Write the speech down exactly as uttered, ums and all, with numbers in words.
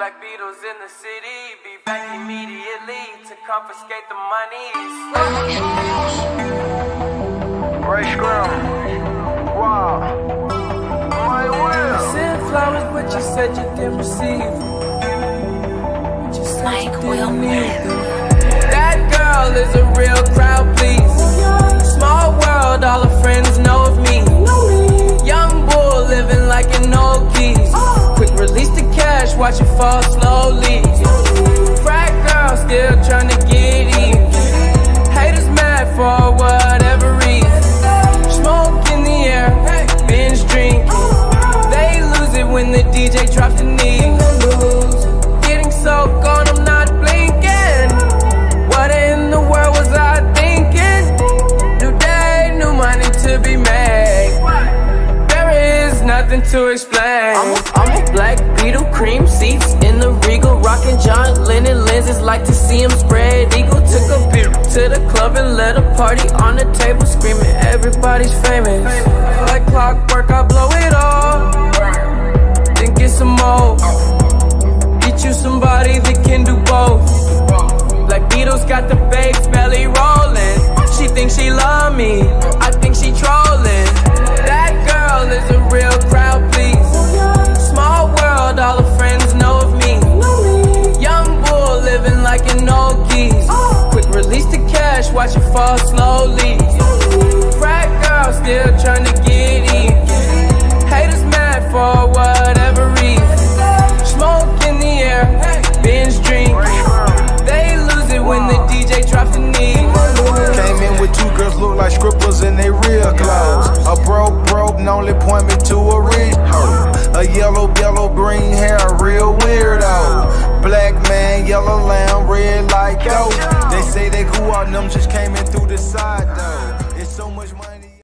Black Beatles in the city, be back immediately to confiscate the monies. Ray Scrum. Wow. My will. Sent flowers, but you said you didn't receive. You said Mike you didn't Will. need them. That girl is a real crowd, please. Small world, all her friends know of me. Young bull living like an old geese. Quick release the cash, watch it fall slowly. Frat girl still trying to get even. Haters mad for whatever reason. Smoke in the air, binge drink. They lose it when the D J drops the knee. Getting so gone, I'm not blinking. What in the world was I thinking? New day, new money to be made. There is nothing to explain. I'm a, I'm a black Beetle, cream seats in the Regal, rocking John Lennon lenses, like to see him spread eagle. Took a beer to the club and let a party on the table, screaming everybody's famous. Like clockwork, I blow it all, then get some more. Get you somebody that can do both. Black Beatles got the babes belly rolling. She thinks she love me, I think she trolling. That girl is a real crowd, please. Small world, all her friends know of me. Young bull living like an old geese. Quick release the cash, watch it fall slowly. Frat girl still trying to get in. Haters mad for whatever reason. Smoke in the air, binge drink. They lose it when the D J drops the knee. Came in with two girls look like scribbles in their real clothes. A broke broke only point me to a rich hoe. A yellow yellow green hair, real weirdo. Black man, yellow lamb, red like goat. They say they who are them just came in through the side though. It's so much money.